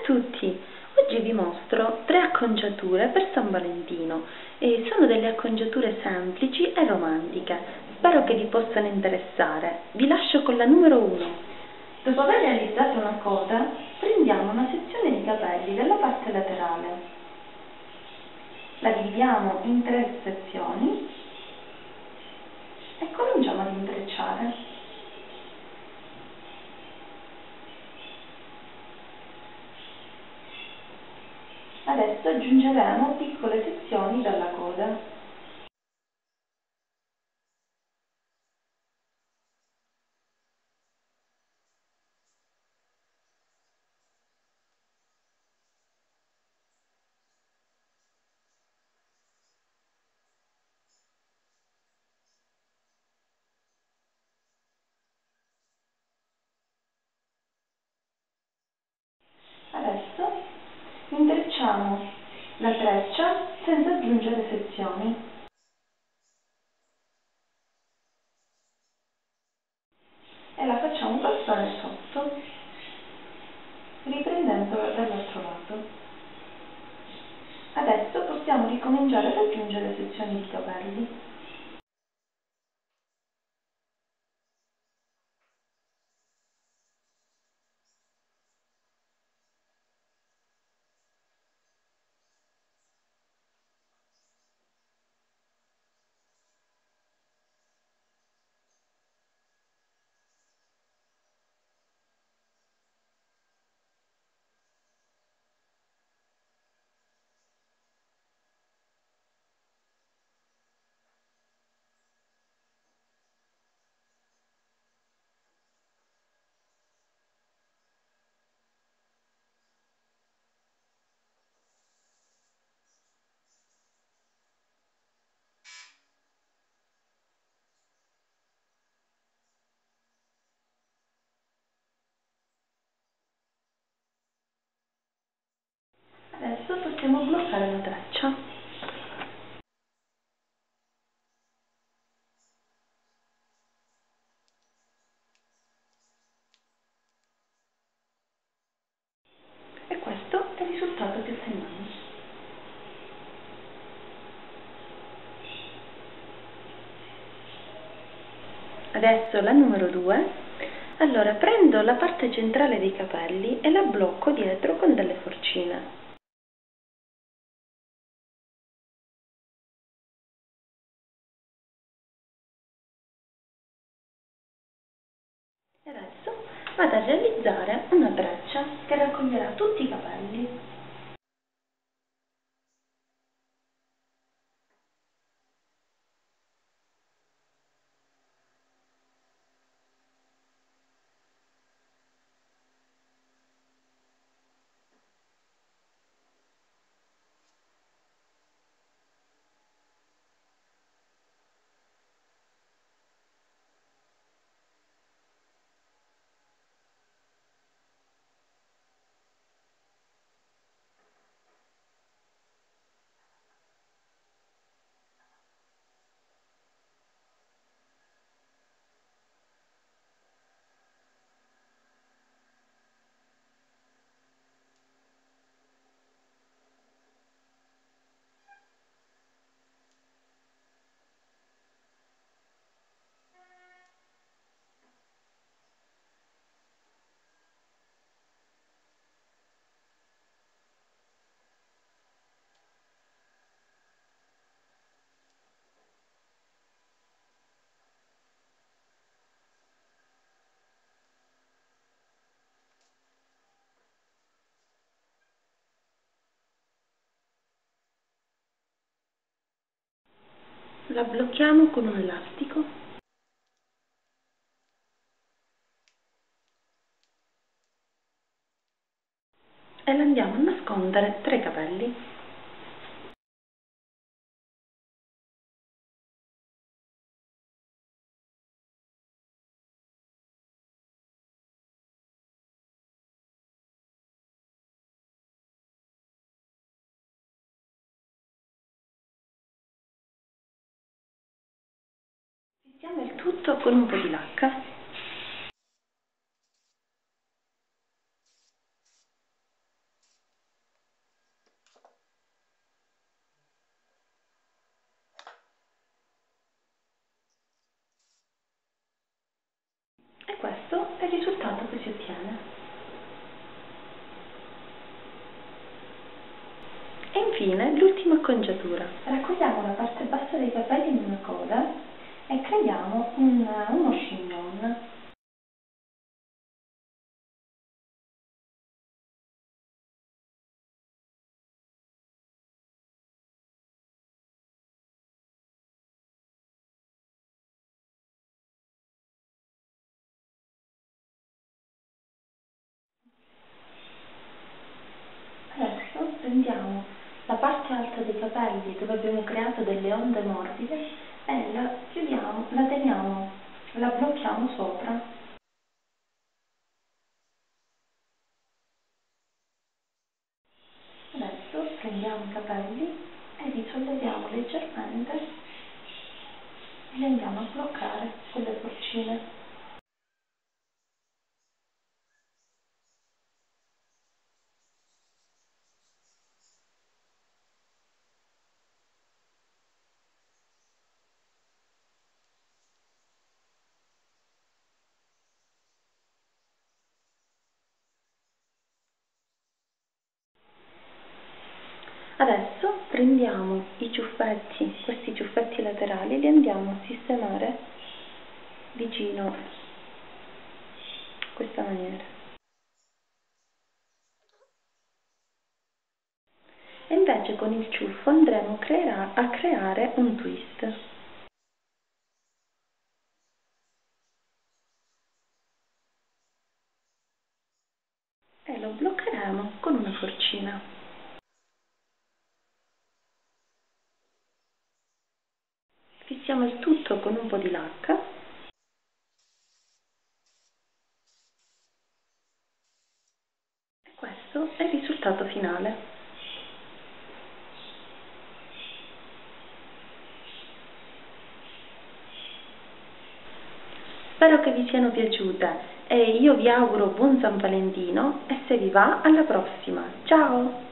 tutti! Oggi vi mostro 3 acconciature per San Valentino e sono delle acconciature semplici e romantiche. Spero che vi possano interessare. Vi lascio con la numero 1. Dopo aver realizzato una coda, prendiamo una sezione di capelli dalla parte laterale. La dividiamo in 3 sezioni e cominciamo ad intrecciare. Adesso aggiungeremo piccole sezioni dalla coda. Adesso intrecciamo la treccia senza aggiungere sezioni. E la facciamo passare sotto, riprendendola dall'altro lato. Adesso possiamo ricominciare ad aggiungere sezioni di capelli. Adesso possiamo bloccare la treccia. E questo è il risultato che otteniamo. Adesso la numero 2. Allora prendo la parte centrale dei capelli e la blocco dietro con delle forcine. E adesso vado a realizzare una treccia che raccoglierà tutti i capelli. La blocchiamo con un elastico e la andiamo a nascondere tra i capelli. Fissiamo il tutto con un po' di lacca. questo è il risultato che si ottiene. E infine l'ultima acconciatura. Raccogliamo la parte bassa dei capelli in una coda e creiamo uno chignon. Adesso prendiamo la parte alta dei capelli dove abbiamo creato delle onde morbide e la chiudiamo, la teniamo, la blocchiamo sopra. Adesso prendiamo i capelli e li solleviamo leggermente e li andiamo a bloccare con le forcine. Adesso prendiamo i ciuffetti, questi ciuffetti laterali, li andiamo a sistemare vicino in questa maniera. E invece con il ciuffo andremo a creare un twist. E lo bloccheremo con una forcina. Fissiamo il tutto con un po' di lacca e questo è il risultato finale. Spero che vi siano piaciute e io vi auguro buon San Valentino e se vi va alla prossima. Ciao!